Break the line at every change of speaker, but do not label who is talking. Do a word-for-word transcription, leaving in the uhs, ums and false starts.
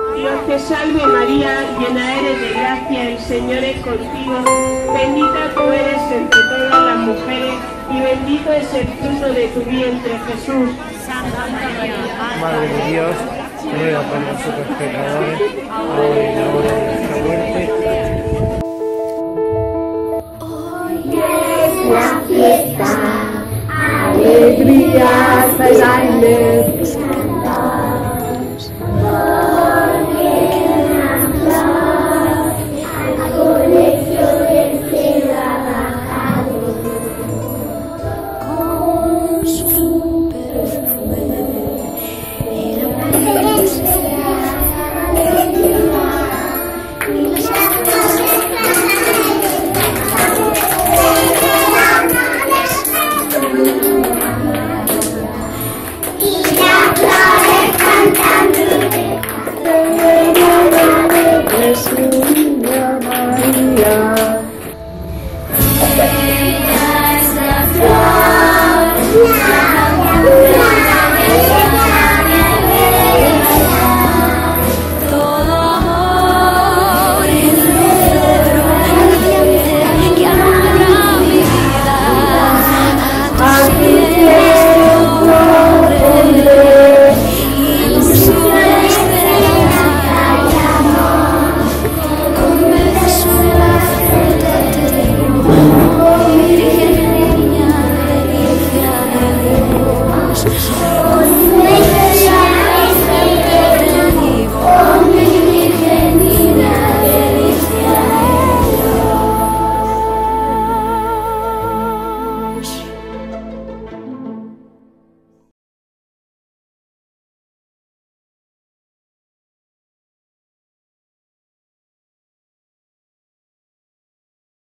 Dios te salve María, llena eres de gracia, el Señor es contigo, bendita tú eres entre todas las mujeres y bendito es el fruto de tu vientre, Jesús.
Santa María, Madre de Dios, ruega por nosotros pecadores, ahora y en la hora de nuestra muerte.
Hoy es la fiesta, alegrías bailarles.